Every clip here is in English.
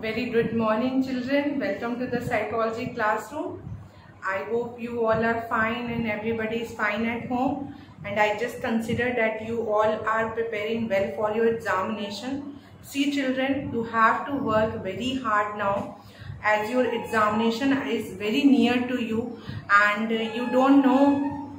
Very good morning, children. Welcome to the psychology classroom. I hope you all are fine and everybody is fine at home. And I just consider that you all are preparing well for your examination. See, children, you have to work very hard now as your examination is very near to you, and you don't know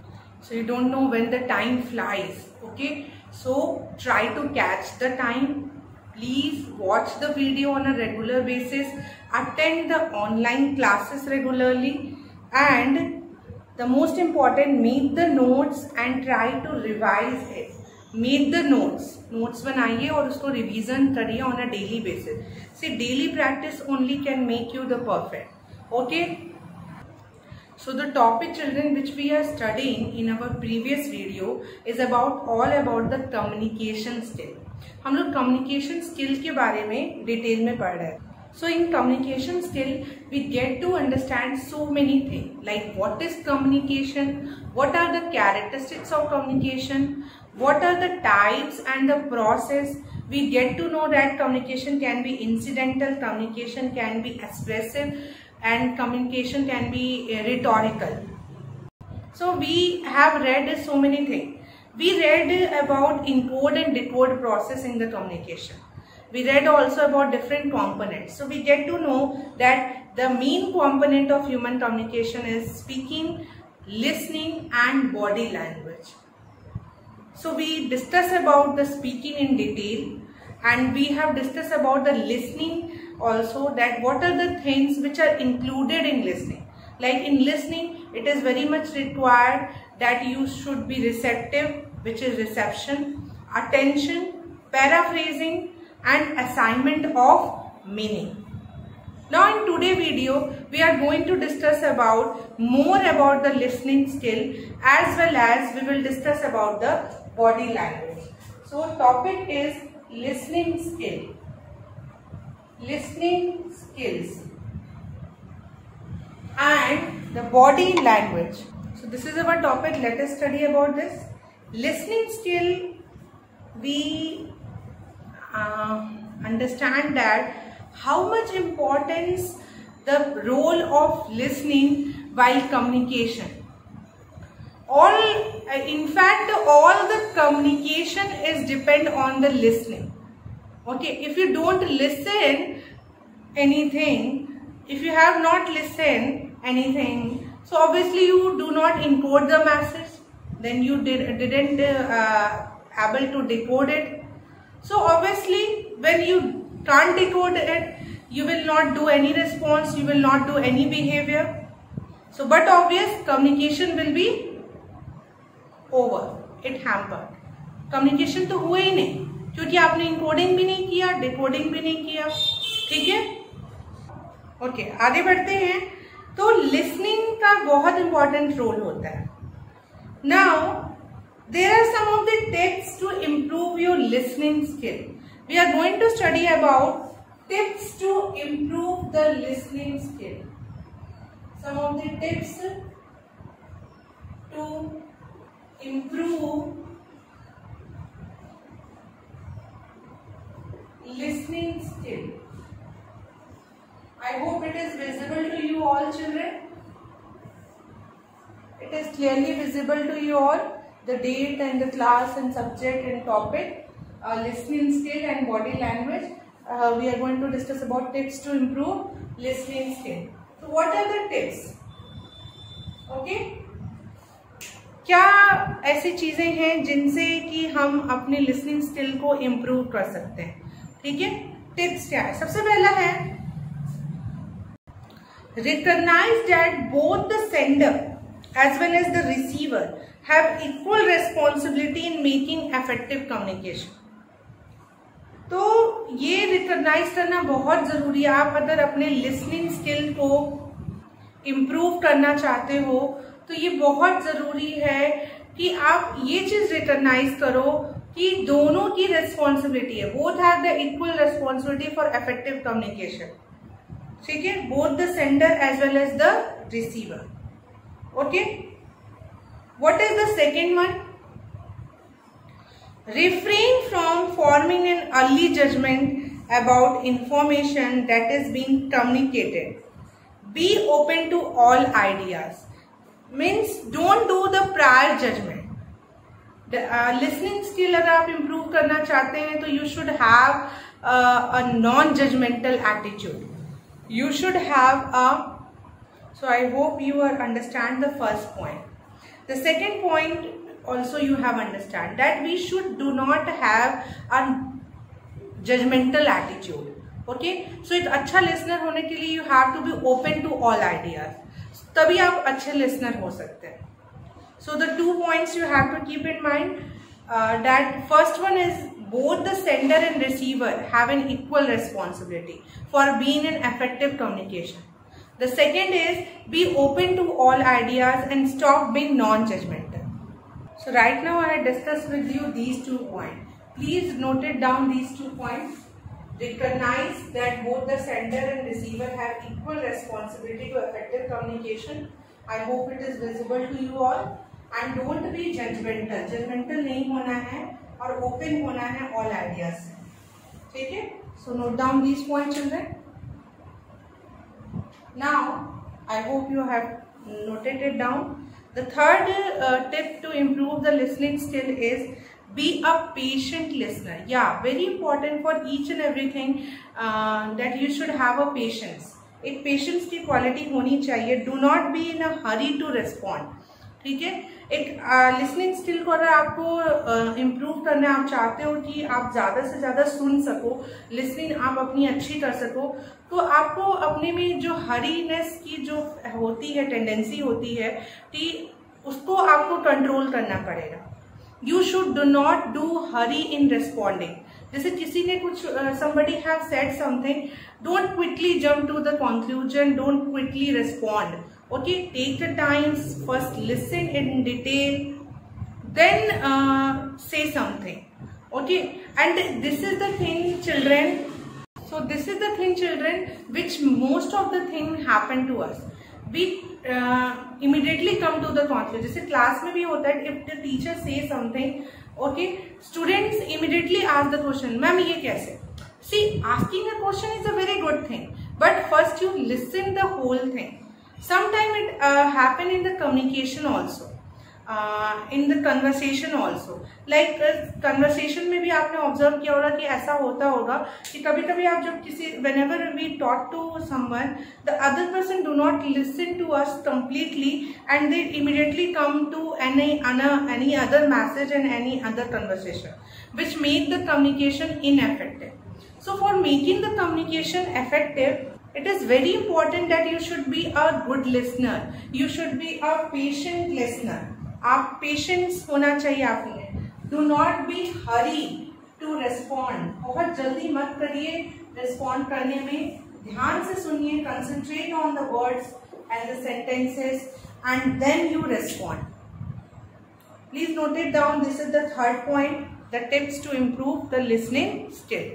when the time flies. Okay, so try to catch the time. Please watch the video on a regular basis, attend the online classes regularly, and the most important, make the notes and try to revise it. Make the notes बनाइए और उसको revision करिए on a daily basis. See, daily practice only can make you the perfect. Okay. So the topic, children, which we are studying in our previous video is all about the communication skill. हम लोग communication skill के बारे में detail में पढ़ रहे हैं. So in communication skill, we get to understand so many things, like what is communication, what are the characteristics of communication, what are the types and the process. We get to know that communication can be incidental, communication can be expressive, and communication can be rhetorical. So we have read so many things. We read about encode and decode process in the communication. We read also about different components. So we get to know that the main component of human communication is speaking, listening, and body language. So we discuss about the speaking in detail, and we have discussed about the listening also, that what are the things which are included in listening. Like in listening, it is very much required that you should be receptive, which is reception, attention, paraphrasing, and assignment of meaning. Now in today's video, we are going to discuss more about the listening skill, as well as we will discuss about the body language. So topic is listening skill. Listening skills and the body language. So this is our topic. Let us study about this. Listening skill, we understand that how much importance the role of listening while communication. In fact, all the communication is depend on the listening. Okay, if you don't listen anything, if you have not listened anything, so obviously you do not encode the message, then you didn't able to decode it. So obviously when you can't decode it, you will not do any response, you will not do any behavior. So but obvious, communication will be over, it hampered. Communication तो हुआ ही नहीं, क्योंकि आपने encoding भी नहीं किया, decoding भी नहीं किया. ठीक है, ओके, आगे बढ़ते हैं. तो लिसनिंग का बहुत इंपॉर्टेंट रोल होता है. Now there are some of the tips to improve your listening skill. We are going to study about tips to improve the listening skill. Some of the tips to improve listening skill. I hope it is visible to you all, children. It is clearly visible to you all, the date and the class and subject and topic, listening skill and body language. We are going to discuss about tips to improve listening skill. So what are the tips? Okay, क्या ऐसी चीजें हैं जिनसे कि हम अपनी listening skill को improve कर सकते हैं? ठीक है, टिप्स क्या है? सबसे पहला है recognize that both the sender as well as the receiver have equal responsibility in making effective communication. तो ये रिकॉग्नाइज करना बहुत जरूरी है. आप अगर अपने लिसनिंग स्किल को इम्प्रूव करना चाहते हो तो ये बहुत जरूरी है कि आप ये चीज रिकॉग्नाइज करो कि दोनों की रेस्पॉन्सिबिलिटी है. Both have the equal responsibility for effective communication. ठीक है, both the sender as well as the receiver. Okay, what is the second one? Refrain from forming an early judgment about information that is being communicated. Be open to all ideas. Means don't do the prior judgment. Listening skill अगर आप improve करना चाहते हैं तो you should have a non-judgmental attitude. You should have a. So I hope you understand the first point. The second point also you have understand that we should do not have a judgmental attitude. Okay, so एक अच्छा listener होने के लिए you have to be open to all ideas. तभी आप अच्छे listener हो सकते हैं. So the 2 points you have to keep in mind, that first one is both the sender and receiver have an equal responsibility for being an effective communication. The second is be open to all ideas and stop being non-judgmental. So right now I discussed with you these 2 points. Please note it down, these 2 points. Recognize that both the sender and receiver have equal responsibility to effective communication. I hope it is visible to you all. And don't be judgmental. Judgmental नहीं होना है और open होना है all ideas से. ठीक है? So note down these points, children. Now I hope you have noted it down. The third tip to improve the listening skill is be a patient listener. Yeah, very important for each and everything that you should have a patience. एक patience की quality होनी चाहिए. Do not be in a hurry to respond. ठीक है, एक listening skill को अगर आपको इम्प्रूव करना है, आप चाहते हो कि आप ज़्यादा से ज़्यादा सुन सको, लिसनिंग आप अपनी अच्छी कर सको, तो आपको अपने में जो हरीनेस की जो होती है, टेंडेंसी होती है कि उसको आपको कंट्रोल करना पड़ेगा. You should do not do hurry in responding. जैसे किसी ने कुछ somebody have said something, don't quickly jump to the conclusion, don't quickly respond. Okay, take the time, first listen in detail, then say something. Okay, and this is the thing, children. So this is the thing, children, which most of the thing happen to us. We immediately come to the conclusion. जैसे class में भी होता है, if the teacher says something, okay, students immediately ask the question, ma'am ये कैसे? See, asking a question is a very good thing, but first you listen the whole thing. Sometimes it happen in the communication also, in the conversation also. Like conversation में भी आपने observe किया होगा कि ऐसा होता होगा कि कभी कभी आप जब किसी whenever we talk to someone, the other person do not listen to us completely and they immediately come to any other message and any other conversation, which make the communication ineffective. So for making the communication effective, it is very important that you should be a good listener. You should be a patient listener. आप patience होना चाहिए आप में. Do not be hurry to respond. बहुत जल्दी मत करिए respond करने में. ध्यान से सुनिए, concentrate on the words and the sentences, and then you respond. Please note it down. This is the third point, the tips to improve the listening skill.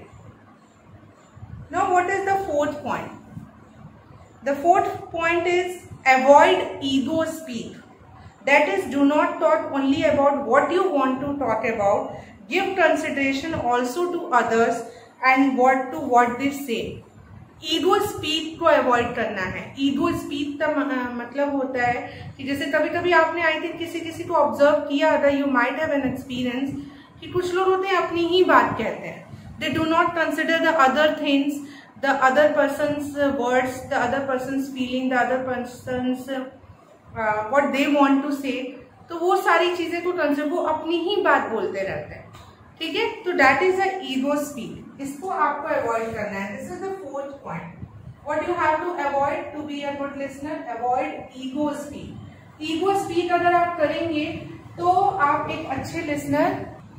Now what is the fourth point? The fourth point is avoid ego speak. That is, do not talk only about what you want to talk about. Give consideration also to others and what they say. Ego speak को avoid करना है. Ego speak का मतलब होता है कि जैसे कभी कभी आपने आई थिंक किसी को ऑब्जर्व किया, अगर you might have an experience, कि कुछ लोग होते हैं अपनी ही बात कहते हैं. They do not consider the other things, the other person's words, the other person's feeling, the other person's what they want to say. तो वो सारी चीजें को कंसिडर, वो अपनी ही बात बोलते रहते हैं. ठीक है, तो that is a ego speak. इसको आपको अवॉइड करना है. This is the fourth point. What you have to avoid to be a good listener? Avoid ego speak. Ego speak अगर आप करेंगे तो आप एक अच्छे लिसनर.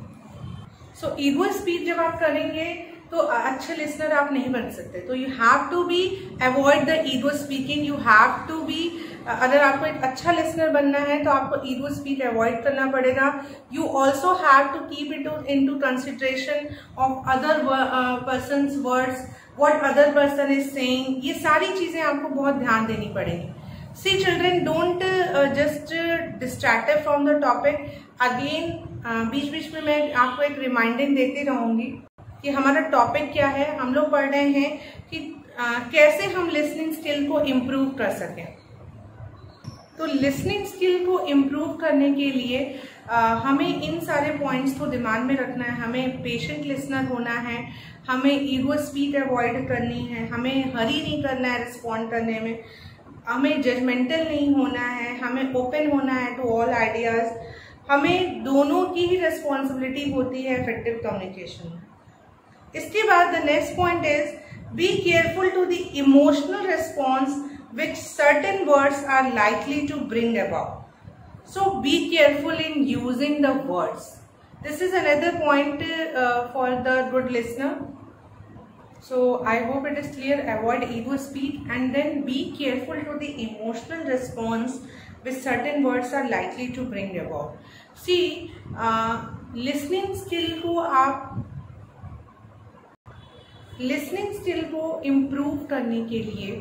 सो ईगो स्पीक जब आप करेंगे तो अच्छे लिसनर आप नहीं बन सकते. तो you have to be avoid the ego speaking. You have to be, अगर आपको एक अच्छा लिसनर बनना है तो आपको ईगो स्पीक अवॉइड करना पड़ेगा. You also have to keep it in to consideration of other person's words, what other person is saying. ये सारी चीजें आपको बहुत ध्यान देनी पड़ेगी. See children, don't just distract from the topic. Again, बीच बीच में मैं आपको एक रिमाइंडिंग देती रहूंगी कि हमारा टॉपिक क्या है। हम लोग पढ़ रहे हैं कि कैसे हम लिसनिंग स्किल को इम्प्रूव कर सकें। तो लिसनिंग स्किल को इम्प्रूव करने के लिए हमें इन सारे पॉइंट्स को दिमाग में रखना है। हमें पेशेंट लिसनर होना है, हमें ईगो स्पीच अवॉइड करनी है, हमें हरी नहीं करना है रिस्पॉन्ड करने में, हमें जजमेंटल नहीं होना है, हमें ओपन होना है टू ऑल आइडियाज। हमें दोनों की ही रिस्पॉन्सिबिलिटी होती है इफेक्टिव कम्युनिकेशन में। इसके बाद the next point is be careful to the emotional response which certain words are likely to bring about. So be careful in using the words. This is another point for the good listener. So I hope it is clear. Avoid ego speech and then be careful to the emotional response which certain words are likely to bring about. See, listening skill को improve करने के लिए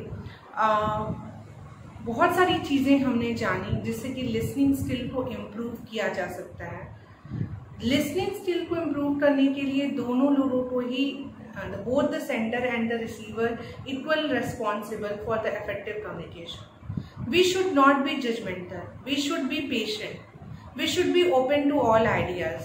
बहुत सारी चीज़ें हमने जानी जिससे कि लिसनिंग स्किल को इम्प्रूव किया जा सकता है। लिसनिंग स्किल को इम्प्रूव करने के लिए दोनों लोगों को ही both the sender and the receiver equal responsible for the effective communication. We should not be judgmental, we should be patient, we should be open to all ideas.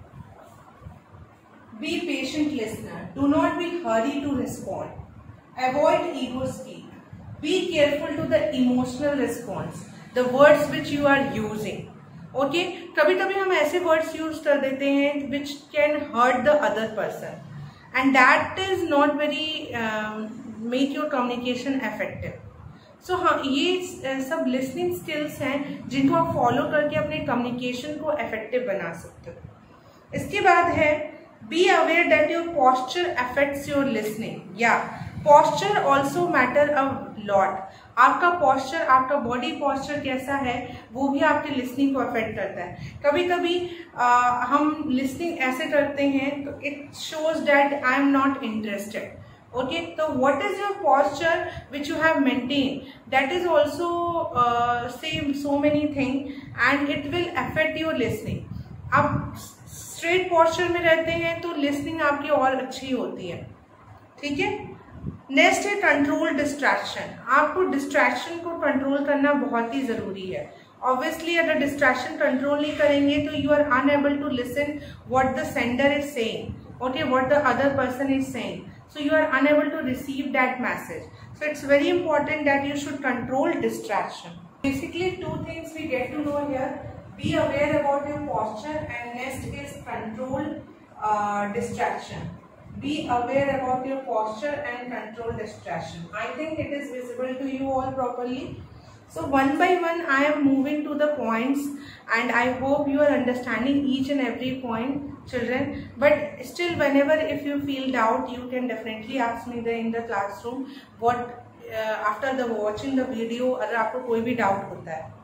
Be patient listener, do not be hurry to respond, avoid ego speech, be careful to the emotional response, the words which you are using. Okay, कभी कभी हम ऐसे words use कर देते हैं which can hurt the other person and that is not very make your communication effective. So हाँ, ये सब listening skills हैं जिनको आप follow करके अपने communication को effective बना सकते हो। इसके बाद है be aware that your posture affects your listening. Posture also matter a lot. आपका posture, आपका body posture कैसा है वो भी आपके listening को affect करता है। कभी कभी हम listening ऐसे करते हैं तो it shows that I am not interested. Okay, so what is your posture which you have maintained? That is also same so many things and it will affect your listening. आप straight posture में रहते हैं तो listening आपकी और अच्छी होती है। ठीक है। नेक्स्ट है कंट्रोल डिस्ट्रैक्शन। आपको डिस्ट्रैक्शन को कंट्रोल करना बहुत ही जरूरी है। ऑब्वियसली अगर डिस्ट्रैक्शन कंट्रोल नहीं करेंगे तो you are unable to listen what the sender is saying, okay, what the other person is saying, so you are unable to receive that message. So it's very important that you should control distraction. Basically two things we get to know here, be aware about your posture and next is control distraction. Be aware about your posture and control distraction. I think it is visible to you all properly. So one by one I am moving to the points and I hope you are understanding each and every point, children. But still whenever if you feel doubt you can definitely ask me in the classroom what after the watching the video अगर आपको कोई भी doubt होता है।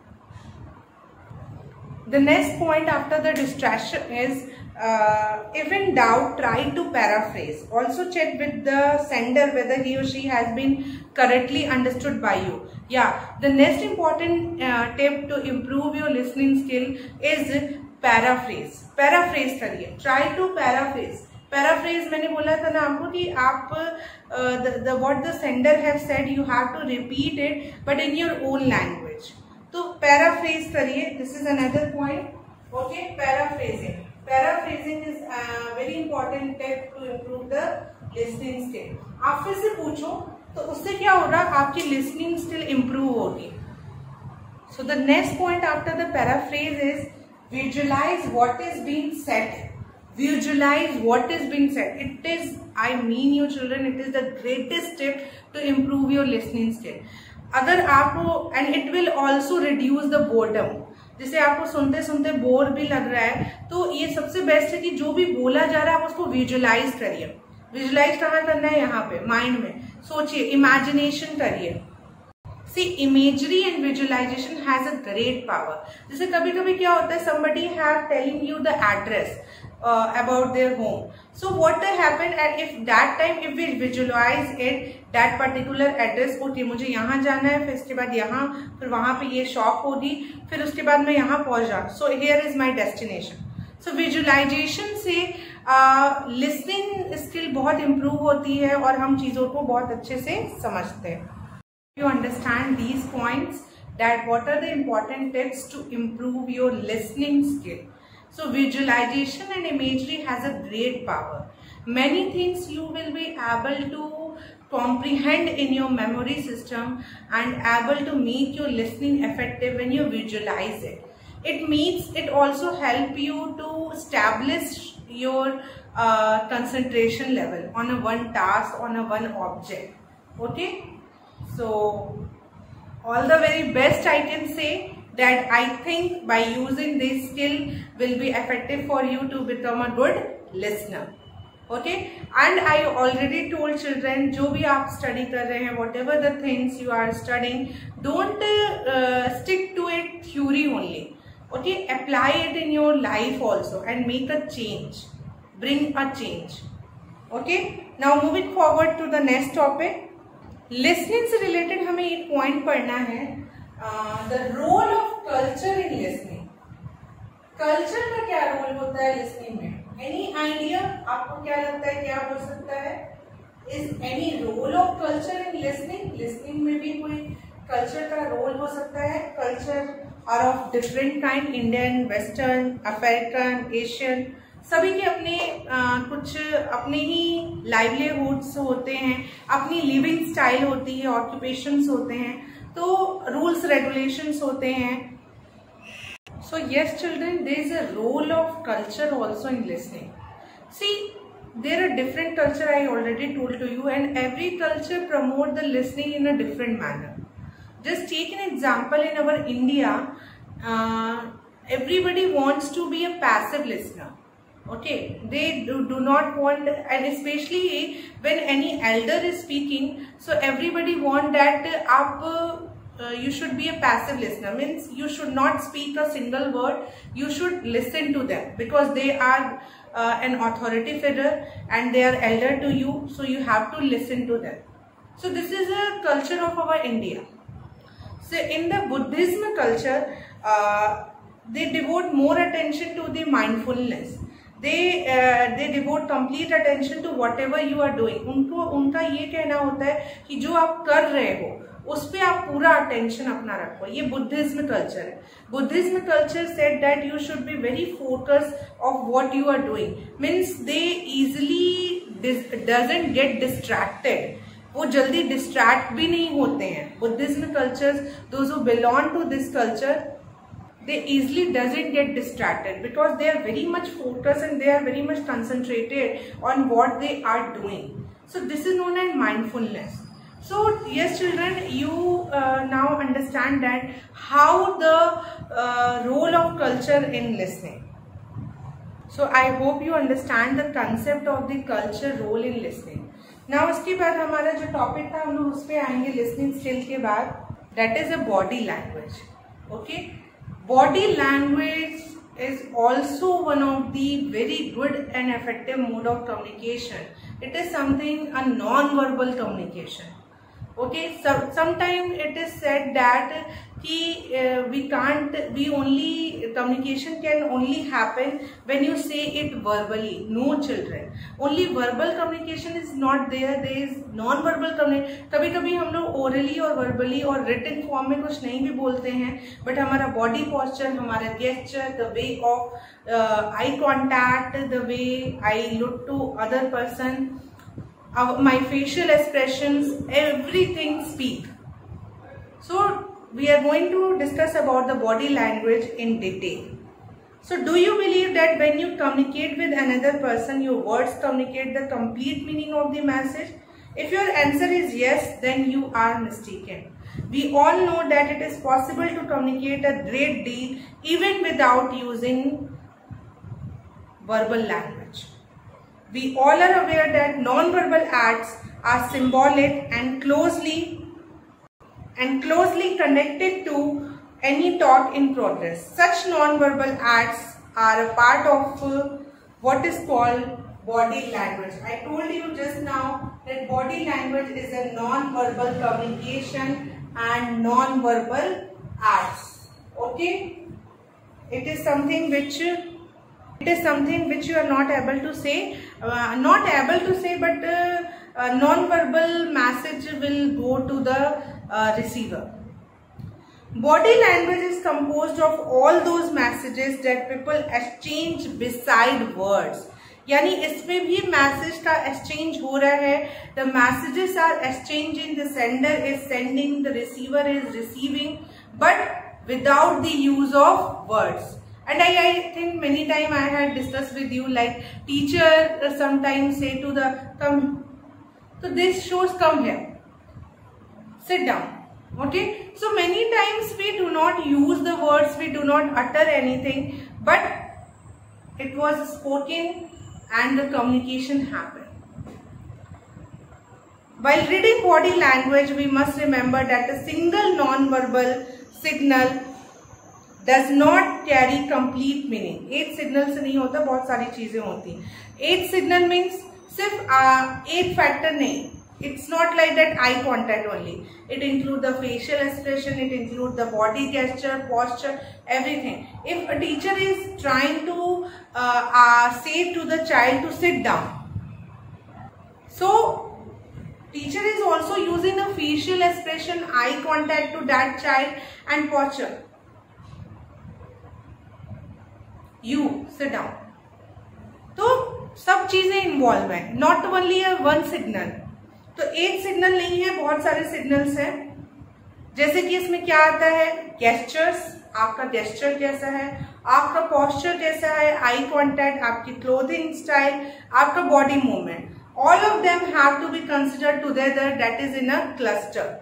The next point after the distraction is if in doubt, try to paraphrase. Also check with the sender whether he or she has been correctly understood by you. The next important tip to improve your listening skill is paraphrase. Paraphrase करिए. Try to paraphrase. Paraphrase मैंने बोला था ना आपको कि आप what the sender have said you have to repeat it but in your own language. तो paraphrase करिए. This is another point. Okay, paraphrasing. Paraphrasing is a very important tip to improve the listening skill. आप फिर से पूछो तो उससे क्या होगा, आपकी listening skill improve होगी। So the next point after the paraphrase is visualize what is being said. Visualize what is being said. It is, I mean you children, it is the greatest tip to improve your listening skill. अगर आपको and it will also reduce the boredom. जैसे आपको सुनते सुनते bore भी लग रहा है तो ये सबसे बेस्ट है कि जो भी बोला जा रहा है आप उसको विजुअलाइज करिए। विजुअलाइज कहाँ करना है, यहाँ पे माइंड में सोचिए, इमेजिनेशन करिए। See imagery and visualization has a great power. जैसे कभी कभी क्या होता है, somebody have telling you the address about their home. So what happen and if that time if we visualize it that particular address, okay मुझे यहाँ जाना है, फिर इसके बाद यहाँ, फिर वहां पे ये शॉप होगी, फिर उसके बाद मैं यहाँ पहुंच जाऊँ, so here is my destination. So visualization से लिसनिंग स्किल बहुत इम्प्रूव होती है और हम चीज़ों को बहुत अच्छे से समझते हैं. You understand these points, that what are the important tips to improve your listening skill. So visualization and imagery has a great power. Many things you will be able to comprehend in your memory system and able to make your listening effective when you visualize it. It also help you to establish your concentration level on a one task, on a one object. Okay. So all the very best I can say that I think by using this skill will be effective for you to become a good listener. Okay, and I already told children, जो भी आप study कर रहे हैं, whatever the things you are studying, don't stick to it theory only. Okay, apply it in your life also and make a change, bring a change. Okay, now moving forward to the next topic. Listening से related हमें एक point पढ़ना है, the role of culture in listening. Culture का क्या role होता है listening में? Any idea? आपको क्या लगता है क्या हो सकता है? Is any role of culture in listening? Listening में भी कोई कल्चर का रोल हो सकता है. Culture are of different kind, Indian, western, African, Asian, सभी के अपने कुछ अपने ही लाइवलीहुड्स होते हैं, अपनी लिविंग स्टाइल होती है, ऑक्यूपेशंस होते हैं, तो रूल्स रेगुलेशंस होते हैं. So yes children, there is a role of culture also in listening. See, there are different culture, I already told to you, and every culture promote the listening in a different manner. Just take an example. In our India, everybody wants to be a passive listener. Okay, they do not want, and especially when any elder is speaking, so everybody want that you should be a passive listener. Means you should not speak a single word, you should listen to them because they are an authority figure and they are elder to you, so you have to listen to them. So this is a culture of our India. So in the Buddhism culture, they devote more attention to the mindfulness. They devote complete attention to whatever you are doing. उनका ये कहना होता है कि जो आप कर रहे हो उस पे आप पूरा अटेंशन अपना रखो. ये बुद्धिज्म कल्चर है. Buddhism culture said that you should be very focus of what you are doing. Means they easily doesn't get distracted. वो जल्दी डिस्ट्रैक्ट भी नहीं होते हैं. Buddhism cultures, those who belong to this culture, they easily doesn't get distracted because they are very much focused and they are very much concentrated on what they are doing. So this is known as mindfulness. So yes children, you now understand that how the role of culture in listening. So I hope you understand the concept of the culture role in listening. Now उसके बाद हमारा जो topic था हम लोग उस पर आएंगे listening skill के बाद. That is a body language. Okay. Body language is also one of the very good and effective mode of communication. It is something a non-verbal communication. Okay, so sometimes it is said that communication can only happen when you say it verbally. No children, only verbal communication is not there. There is non-verbal communication. कभी कभी हम लोग orally और verbally और written form में कुछ नहीं भी बोलते हैं, but हमारा body posture, हमारा gesture, the way of eye contact, the way I look to other person, my facial expressions, everything speak. So we are going to discuss about the body language in detail. So do you believe that when you communicate with another person, your words communicate the complete meaning of the message? If your answer is yes, then you are mistaken. We all know that it is possible to communicate a great deal even without using verbal language. We all are aware that non-verbal acts are symbolic and closely connected to any talk in progress. Such non-verbal acts are a part of what is called body language. I told you just now that body language is a non-verbal communication and non-verbal acts. Okay, it is something which It is something which you are not able to say, but non-verbal message will go to the receiver. Body language is composed of all those messages that people exchange beside words. यानी इसमें भी message का exchange हो रहा है. The messages are exchanging, the sender is sending, the receiver is receiving, but without the use of words. And I think many times I had discussed with you, like teacher sometimes say to the come, so this shows come here, sit down. Okay, so many times we do not use the words, we do not utter anything, but it was spoken and the communication happened. While reading body language, we must remember that a single non-verbal signal does not carry complete meaning. एक signal से नहीं होता, बहुत सारी चीजें होती. एक signal means सिर्फ एक फैक्टर नहीं. It's not like that eye contact only. It includes the facial expression, it includes the body gesture, posture, everything. If a teacher is trying to say to the child to sit down, so teacher is also using a facial expression, eye contact to that child and posture. You sit down. तो सब चीजें involve है, not only one signal. तो एक signal नहीं है, बहुत सारे सिग्नल्स हैं. जैसे कि इसमें क्या आता है, गेस्चर्स, आपका गेस्चर कैसा है, आपका पोस्चर कैसा है, आई कॉन्टैक्ट, आपकी क्लोथिंग स्टाइल, आपका body movement, all of them have to be considered together, that is in a cluster.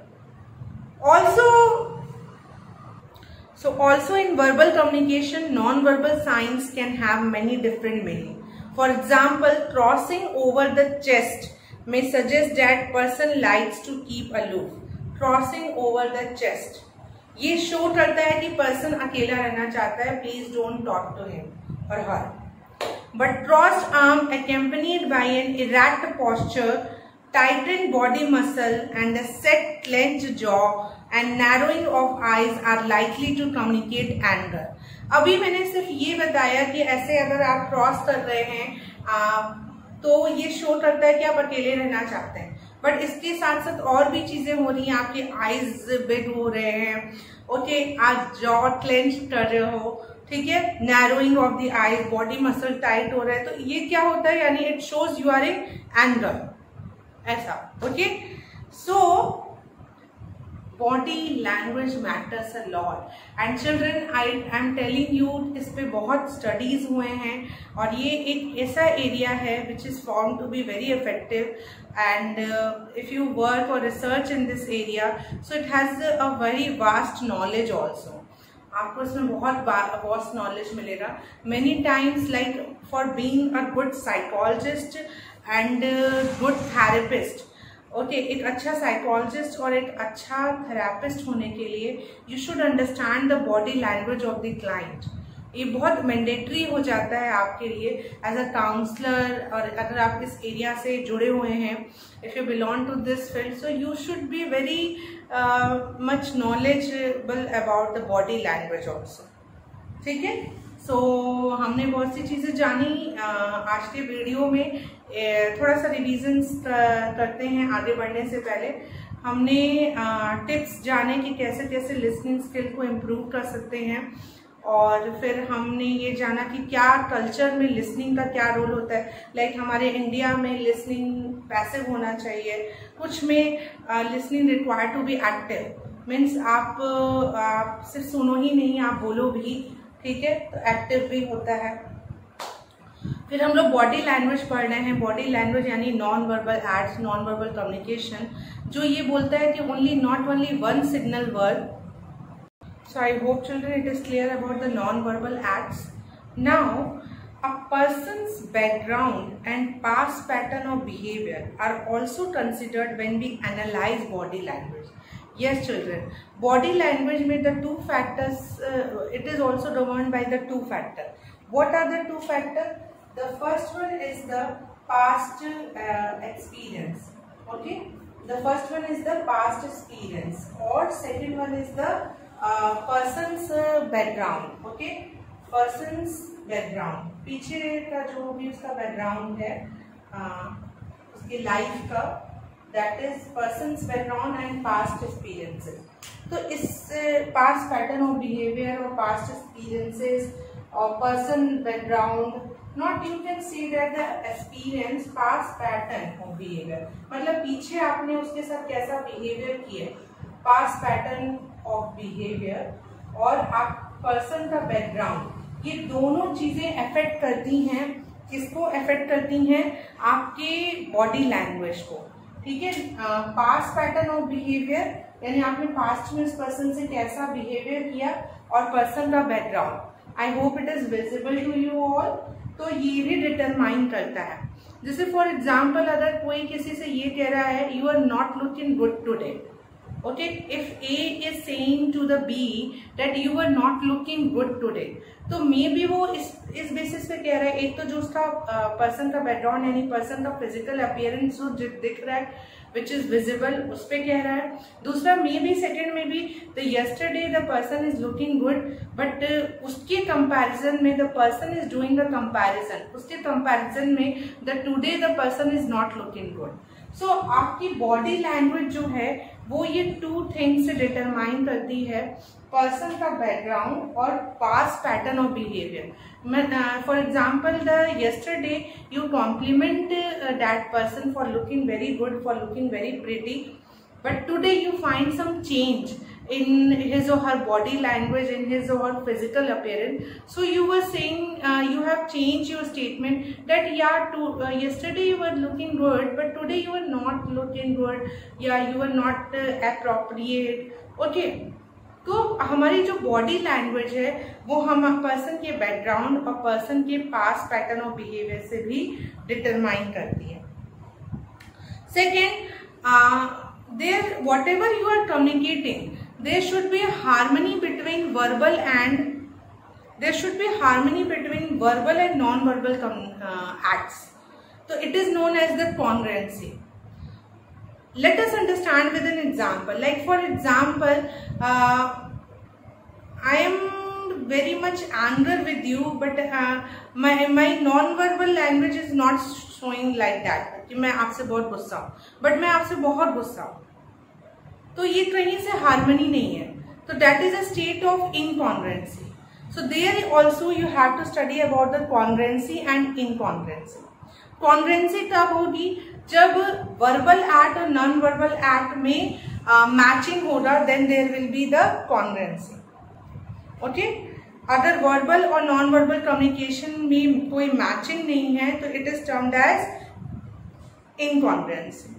Also in verbal communication, non-verbal signs can have many different meaning. For example, crossing over the chest may suggest that person likes to keep aloof. Crossing over the chest, ये show करता है कि person अकेला रहना चाहता है, please don't talk to him और her. But crossed arm accompanied by an erect posture, tightened body muscle and a set clenched jaw and narrowing of eyes are likely to communicate anger. अभी मैंने सिर्फ ये बताया कि ऐसे अगर आप क्रॉस कर रहे हैं तो ये शो करता है कि आप अकेले रहना चाहते हैं, बट इसके साथ साथ और भी चीजें हो रही हैं. आपके आईज बिग हो रहे हैं, ओके, आप जॉ क्लेंच कर रहे हो, ठीक है, narrowing of the eyes, body muscle tight हो रहा है. तो ये क्या होता है, यानी it shows you are in anger, ऐसा. Okay, so body language matters a lot. And children, I am telling you, इस पे बहुत स्टडीज हुए हैं और ये एक ऐसा एरिया है which is found to be very effective. And if you work और research in this area, so it has a very vast knowledge also. आपको इसमें बहुत वास्ट नॉलेज मिलेगा. Many times, like for being a good psychologist and good therapist, okay, एक अच्छा psychologist और एक अच्छा थेरेपिस्ट होने के लिए you should understand the body language of the client. ये बहुत मैंडेटरी हो जाता है आपके लिए एज अ काउंसलर. और अगर आप इस एरिया से जुड़े हुए हैं, if you belong to this field, so you should be very much knowledgeable about the body language also. ठीक है, सो हमने बहुत सी चीज़ें जानी. आज के वीडियो में थोड़ा सा रिविजन्स करते हैं. आगे बढ़ने से पहले हमने टिप्स जाने कि कैसे कैसे लिसनिंग स्किल को इम्प्रूव कर सकते हैं, और फिर हमने ये जाना कि क्या कल्चर में लिसनिंग का क्या रोल होता है. लाइक हमारे इंडिया में लिसनिंग पैसिव होना चाहिए, कुछ में listening required to be active, means आप सिर्फ सुनो ही नहीं, आप बोलो भी, ठीक है, तो एक्टिव भी होता है. फिर हम लोग बॉडी लैंग्वेज पढ़ रहे हैं. बॉडी लैंग्वेज यानी non verbal acts, non verbal communication, जो ये बोलता है कि only not only one signal word. So I hope children it is clear about the non verbal acts. Now a person's background and past pattern of behavior are also considered when we analyze body language. Yes children, body language में the two factors, it is also governed by the two factors. What are the two factors? The first one is the past experience. Okay, the first one is the past experience, or second one is the person's background. Okay, person's background, पीछे का जो भी उसका background है उसकी life का, that is person's background and past experiences. तो इस पास्ट पैटर्न ऑफ बिहेवियर और पास्ट एक्सपीरियंसेस और person background, not you can see that the experience past pattern of behaviour, मतलब पीछे आपने उसके साथ कैसा बिहेवियर किया, पास्ट पैटर्न ऑफ बिहेवियर और आप पर्सन का बैकग्राउंड, ये दोनों चीजें अफेक्ट करती हैं, किसको अफेक्ट करती हैं, आपके बॉडी लैंग्वेज को, ठीक है। पास्ट पैटर्न ऑफ बिहेवियर यानी आपने पास्ट में उस पर्सन से कैसा बिहेवियर किया, और पर्सन का background, I hope it is visible to you all. तो ये भी डिटरमाइन करता है। जैसे फॉर एग्जाम्पल अगर कोई किसी से ये कह रहा है you are not looking good today, okay, if A is saying to the B that you are not looking good today, तो मे बी वो इस बेसिस पे कह रहा है, एक तो जो उसका पर्सन का बैकग्राउंड यानी पर्सन का फिजिकल अपीयरेंस जो दिख रहा है विच इज विजिबल, उस पे कह रहा है। दूसरा मे बी सेकेंड में भी the yesterday the person is looking good, but उसके कंपैरिजन में the person is doing the comparison, उसके कंपैरिजन में the today the person is not looking good. So आपकी बॉडी लैंग्वेज जो है वो ये टू थिंग्स से डिटरमाइन करती है, पर्सन का बैकग्राउंड और past pattern of behaviour. For example the yesterday you compliment that person for looking very good, for looking very pretty, but today you find some change in his or her body language, in his or her physical appearance. So you were saying you have changed your statement that yeah, yesterday you were looking good but today you are not looking good, yeah, you are not appropriate, okay. तो हमारी जो body language है वो हम person के background और person के past pattern of behaviour से भी डिटरमाइन करती है। Second, there whatever you are communicating, there should be a harmony between verbal and non-verbal acts. So it is known as the congruency. Let us understand with an example. Like for example, I am very much angry with you, but my non-verbal language is not showing like that कि मैं आपसे बहुत गुस्सा हूँ, but मैं आपसे बहुत गुस्सा हूँ, तो ये कहीं से हार्मनी नहीं है। तो that is a state of incongruency. So there also you have to study about the congruency and incongruency. Congruency तब होगी जब वर्बल एक्ट और नॉन वर्बल एक्ट में मैचिंग होगा, then there will be the congruency, okay. अगर verbal और non verbal communication में कोई मैचिंग नहीं है तो it is termed as incongruency.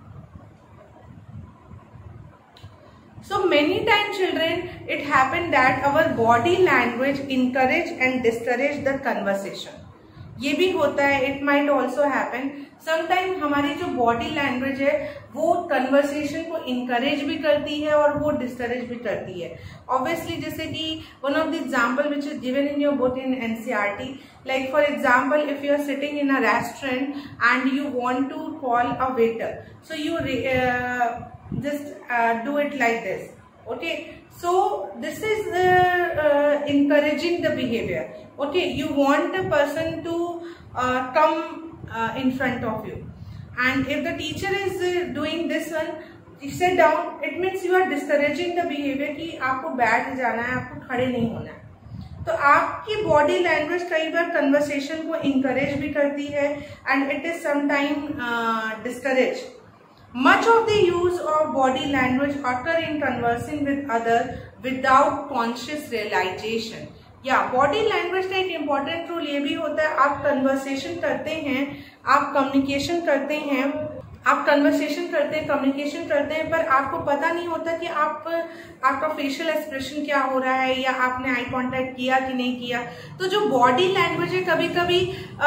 So many times children, it happened that our body language encourage and discourage the conversation. ये भी होता है, it might also happen sometime हमारी जो बॉडी लैंग्वेज है वो कन्वर्सेशन को इनकरेज भी करती है और वो डिस्करेज भी करती है। ऑब्वियसली जैसे कि one of the example which is given in your book in NCERT, like for example if you are sitting in a restaurant and you want to call a waiter, so you just do it like this, okay. So this is encouraging the behavior, okay. You want a person to come in front of you, and if the teacher is doing this one, sit down, it means you are discouraging the behavior कि आपको बैठ जाना है, आपको खड़े नहीं होना है। तो आपकी बॉडी लैंग्वेज कई बार कन्वर्सेशन को इंकरेज भी करती है and it is sometime discourage. Much of the use of body language occur in conversing with other without conscious realization. या बॉडी लैंग्वेज का एक इम्पॉर्टेंट रूल ये भी होता है, आप कन्वर्सेशन करते हैं, आप कम्युनिकेशन करते हैं, आप कन्वर्सेशन करते हैं, कम्युनिकेशन करते हैं, पर आपको पता नहीं होता कि आपका फेशियल एक्सप्रेशन क्या हो रहा है या आपने आई कांटेक्ट किया कि नहीं किया। तो जो बॉडी लैंग्वेज है कभी कभी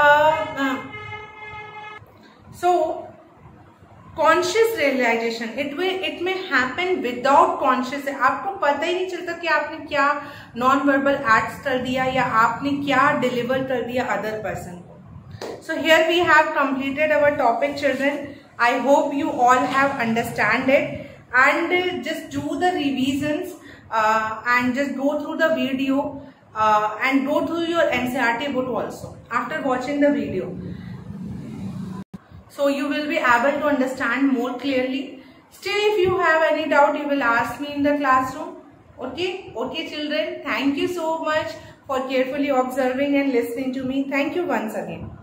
so conscious realization it may happen without conscious, आपको पता ही नहीं चलता कि आपने क्या नॉन वर्बल एक्ट्स कर दिया या आपने क्या डिलीवर कर दिया अदर पर्सन को। So here we have completed our topic children. I hope you all have understand it, and just do the revisions and just go through the video and go through your NCERT book also after watching the video. So you will be able to understand more clearly. Still, if you have any doubt, you will ask me in the classroom. Okay? Okay, children. Thank you so much for carefully observing and listening to me. Thank you once again.